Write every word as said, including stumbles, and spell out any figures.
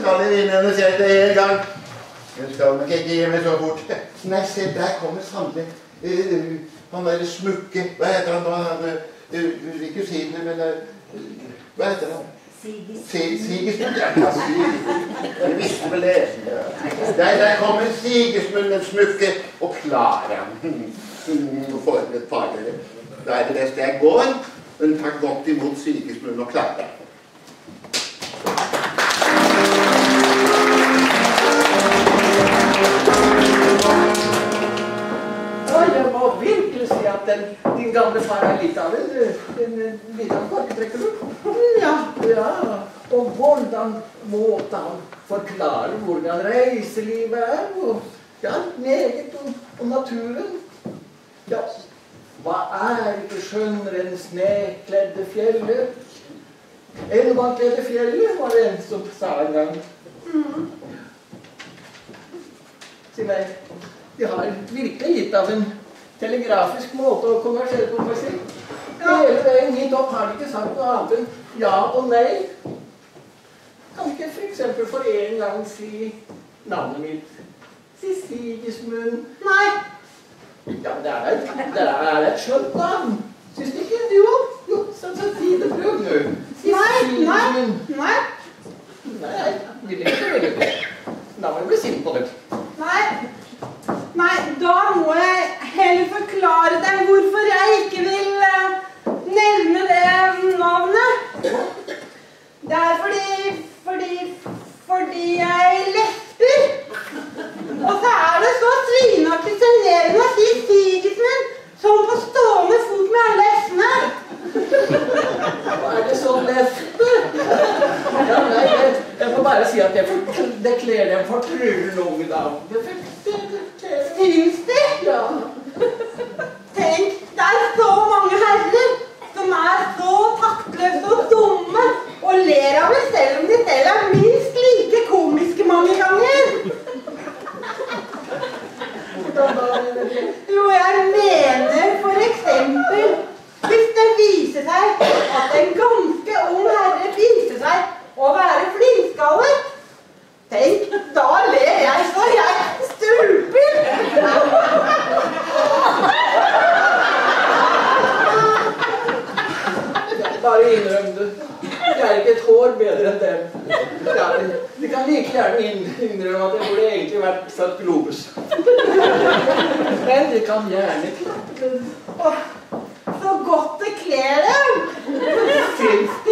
skal jeg vinne henne selv til en gang. Jeg skal nok ikke gi meg så fort. Nei, se, der kommer sannelig. Uh, han der smukke, hva heter han da? Han, uh, uh, ikke si det, men uh, hva heter han? Sigismund. Sigismund, ja, ja, Sigismund. Jeg visste vel det. Der, der kommer Sigismund, den smukke, og Klara. For et par dere. Da er det beste jeg går, men takk godt imot Sigismund og Klara. Jeg må virkelig si at den, din gamle far er litt av en, en, en liten korketrekker du. Ja, ja. Og hvordan måtte han forklare hvordan reiselivet er, og ja, meget om, om naturen. Ja, hva er ikke skjønnere enn snekledde fjellet? Elvakledde fjellet, var det en som sa en gang. Mm. Si meg, de har virkelig litt av en telegrafisk måte å konversere på, må jeg si. Hele veien hit opp har de ikke sagt noe annet enn ja og nei. Kan ikke for eksempel for en gang si navnet mitt? Si Sigismund. Nei. Ja, men det er et, det er et skjønt navn. Syns du ikke? Jo, jo, så si det prøv nå. Si Sigismund. Nei, nei, jeg vil ikke velge det. Navnet blir sint på det. Nei. Nei, da må jeg heller forklare dem hvorfor jeg ikke vil uh, nevne det navnet. Det er fordi, fordi, fordi jeg lesper. Og så er det så svinaktig sjenerende å si Sigismund som på stående fot med alle s-ene. Hva er det som lesper? Ja, nei, jeg, jeg får bare si at jeg for, det kler dem fortrulen unge da. Det Syns de? Ja. Tenk, det er så mange herrer som er så taktløse og dumme og ler av det selv om de selv er minst like komiske mange ganger. Jo, jeg mener for eksempel hvis det viser seg at en ganske ung herre viser seg å være flinskallet. Tenk, da ler jeg så jeg struper! Bare innrøm det. Jeg er ikke et hår bedre enn dem. Ja, de kan like gjerne innrømme at jeg burde egentlig vært født globus. Men de kan gjerne klappe. Så godt det kler dem! Syns